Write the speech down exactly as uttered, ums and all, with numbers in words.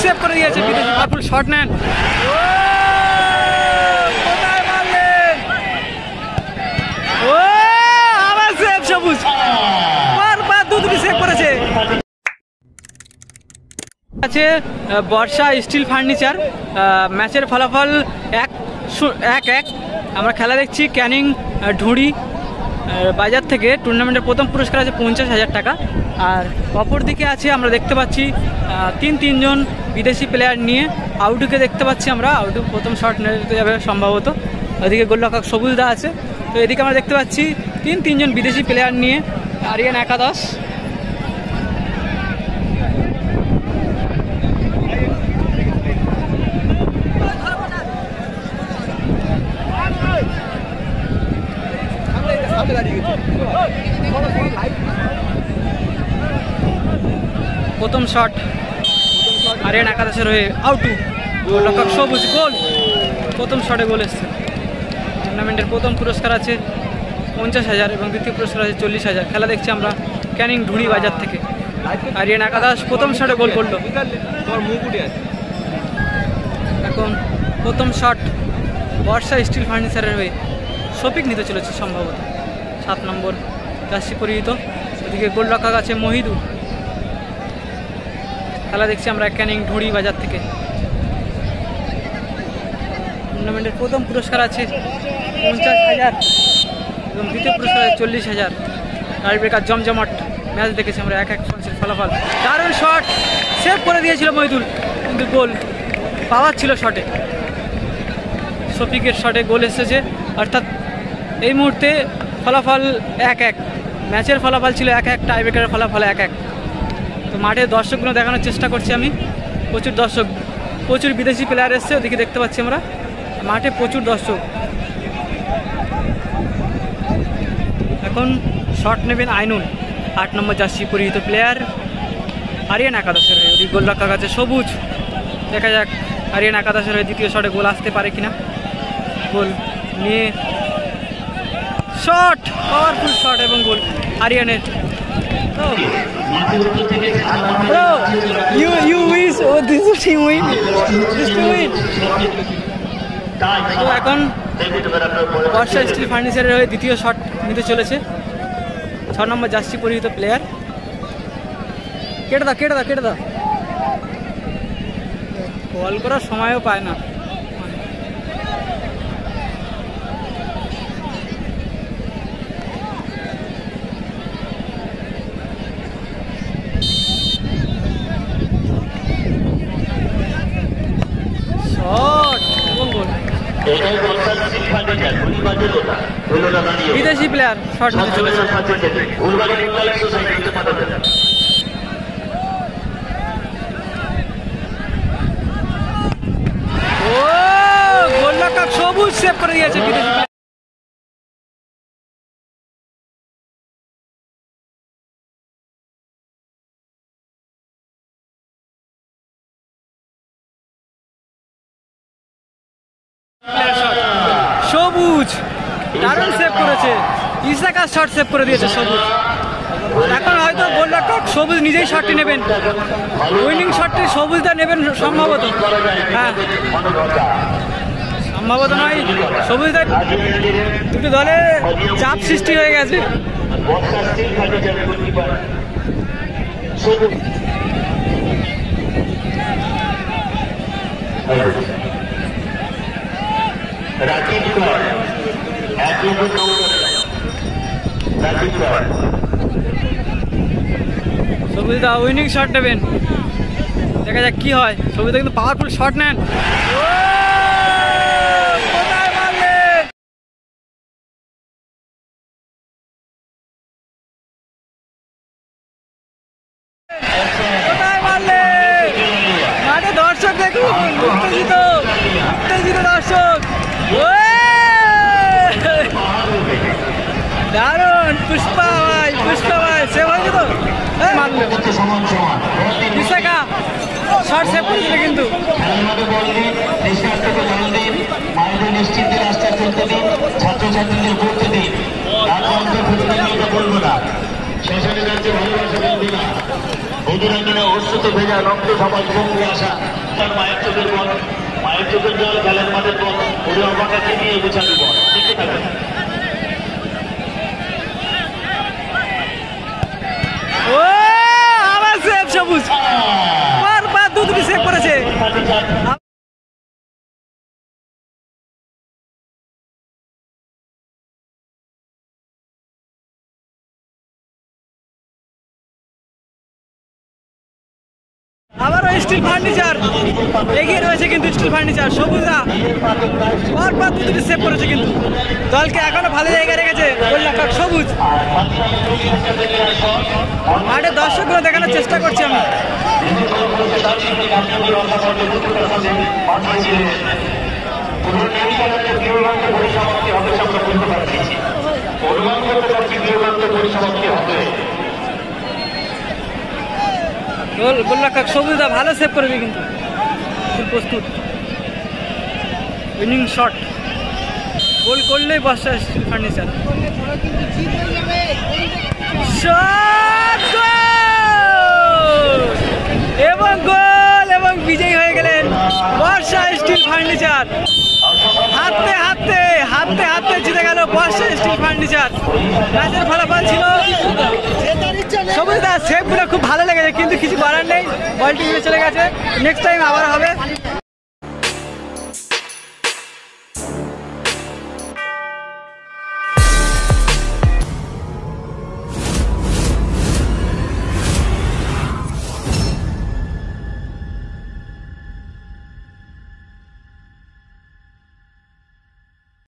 Save করে দিয়েছে বিদেশি, পাওয়ারফুল শট নেন। কোথায় মারলেন? ও আবার সেভ সবুজ, বারবার দু দুটি সেভ করেছে। আছে বর্ষা স্টিল ফার্নিচার, ম্যাচের ফলাফল এক এক এক। আমরা খেলা দেখছি ক্যানিং ঢুড়ি বাজার থেকে। টুর্নামেন্টের প্রথম পুরস্কার আছে পঞ্চাশ হাজার টাকা। আর অপর দিকে আছে আমরা দেখতে পাচ্ছি তিন তিনজন বিদেশি প্লেয়ার নিয়ে আউটুকে দেখতে পাচ্ছি আমরা। আউটু প্রথম শট নিতে যাবে সম্ভবত। ওদিকে গোলরক্ষক সবুজদা আছে। তো এদিকে আমরা দেখতে পাচ্ছি তিন তিনজন বিদেশি প্লেয়ার নিয়ে আরিয়ান একাদশ। প্রথম শট আরিয়ান একাদশের হয়ে আউটু, গোলরক্ষক সবুজ গোল। প্রথম শটে গোল এসছে। টুর্নামেন্টের প্রথম পুরস্কার আছে পঞ্চাশ হাজার এবং দ্বিতীয় পুরস্কার আছে চল্লিশ হাজার। খেলা দেখছি আমরা ক্যানিং ঢুড়ি বাজার থেকে। আরিয়ান একাদশ প্রথম শটে গোল করলো। এখন প্রথম শট বর্ষা স্টিল ফার্নিচারের হয়ে শফিক নিতে চলেছে সম্ভবত, সাত নম্বর জার্সি পরিহিত। ওদিকে গোলরক্ষক আছে মহিদুর। খেলা দেখছি আমরা ক্যানিং ঢুড়ি বাজার থেকে। টুর্নামেন্টের প্রথম পুরস্কার আছে পঞ্চাশ হাজার এবং দ্বিতীয় পুরস্কার আছে চল্লিশ হাজার। টাইব্রেকার জমজমাট ম্যাচ দেখেছি আমরা, এক এক ফলাফল। দারুণ শট, সেভ করে দিয়েছিল মহিদুল, কিন্তু গোল পাওয়ার ছিল শটে। শফিকের শটে গোল এসেছে, অর্থাৎ এই মুহূর্তে ফলাফল এক এক। ম্যাচের ফলাফল ছিল এক এক, টাইব্রেকারের ফলাফল এক এক। তো মাঠে দর্শকগুলো দেখানোর চেষ্টা করছি আমি। প্রচুর দর্শক, প্রচুর বিদেশি প্লেয়ার এসছে, ওদিকে দেখতে পাচ্ছি আমরা। মাঠে প্রচুর দর্শক। এখন শট নেবেন আইনুল, আট নম্বর জার্সি পরিহিত প্লেয়ার আরিয়ান একাদশের হয়ে। ওদিকে গোলরক্ষক আছে সবুজ। দেখা যাক আরিয়ান একাদশের হয়ে দ্বিতীয় শটে গোল আসতে পারে কিনা। গোল নিয়ে শট, পাওয়ারফুল শট এবং গোল আরিয়ানের। Bro, you you wish oh this team win, this team win. তো এখন বর্ষা স্টিল ফার্নিচারের হয়ে দ্বিতীয় শট নিতে চলেছে ছ নম্বর জার্সি পরিহিত প্লেয়ার। কেটে দাও কেটে দাও কেটে দাও, বল করার সময়ও পায় না। বিদেশি প্লেয়ার শট নিতে চলেছে। ও গোলরক্ষক সবুজ সেভ করে দিয়েছে বিদেশি। সবুজ দারুণ সেভ করেছে, ইসাকা শট সেভ করে দিয়েছে সবুজ। এখন হয়তো গোলরক্ষক সবুজ নিজেই শটটি নেবেন, উইনিং শটটি সবুজদা নেবেন সম্ভবত। হ্যাঁ সম্ভবত নয়, সবুজদা। দুটো দলে চাপ সৃষ্টি হয়ে গেছে। সবুজদা উইনিং শট নেবেন, দেখা যাক কি হয়। সবুজদা কিন্তু পাওয়ারফুল শট নেন। কোথায় মারলেন? কোথায় মারলেন? মাঠে দর্শক দেখুন, উত্তেজিত উত্তেজিত দর্শক। দারুণ পুষ্পা ভাই, পুষ্পা ভাই সেভ হয়েছে তো, মারলো ইসাকা শট সেভ করেছিল কিন্তু। ভেজা রক্ত সমাজ আসা মায়ের চোখের বল, মায়ের চোখের জল খেলার মাঠের বল, ওরে অবাকাকে নিয়ে গোছানো বল, দেখতে থাকবে। ও আবার সেভ সবুজ, বারবার দু দুটি সেভ করেছে। আবারও স্টিল ফার্নিচার এগিয়ে রয়েছে, কিন্তু স্টিল ফার্নিচার সবুজা বারবার দু দুটি সেভ করেছে, কিন্তু দলকে এখনো ভালো জায়গায় রেখেছে গোলরক্ষক সবুজ। মাঠে দর্শকগুলো দেখানোর চেষ্টা করছি আমি। গোল গোলরক্ষক সবুজদা ভালো সেভ করেছে, কিন্তু প্রস্তুত উইনিং শট, গোল করলেই বর্ষা স্টিল ফার্নিচার। এবং গোল এবং বিজয়ী হয়ে গেলেন বর্ষা স্টিল ফার্নিচার। হাতে হাতে হাতে হাতে জিতে গেল বর্ষা স্টিল ফার্নিচার। ম্যাচের ফলাফল ছিল সবুজদা সেভগুলো খুব ভালো লেগেছে, কিন্তু কিছু করার নেই, বলটি চলে গেছে। নেক্সট টাইম আবার হবে।